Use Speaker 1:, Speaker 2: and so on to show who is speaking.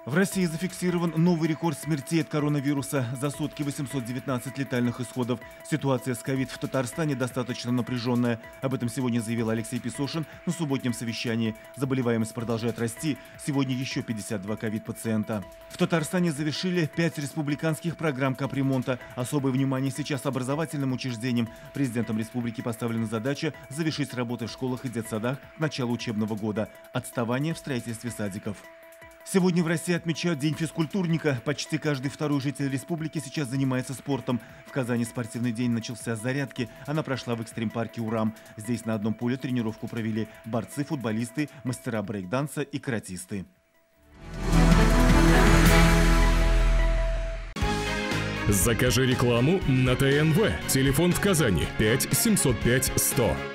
Speaker 1: В России зафиксирован новый рекорд смертей от коронавируса. За сутки 819 летальных исходов. Ситуация с ковид в Татарстане достаточно напряженная. Об этом сегодня заявил Алексей Песошин на субботнем совещании. Заболеваемость продолжает расти. Сегодня еще 52 ковид-пациента. В Татарстане завершили 5 республиканских программ капремонта. Особое внимание сейчас образовательным учреждениям. Президентом республики поставлена задача завершить работы в школах и детсадах к началу учебного года. Отставание в строительстве садиков. Сегодня в России отмечают День физкультурника. Почти каждый второй житель республики сейчас занимается спортом. В Казани спортивный день начался с зарядки. Она прошла в экстрим-парке «Урам». Здесь на одном поле тренировку провели борцы, футболисты, мастера брейк-данса и каратисты.
Speaker 2: Закажи рекламу на ТНВ. Телефон в Казани 5 705 100.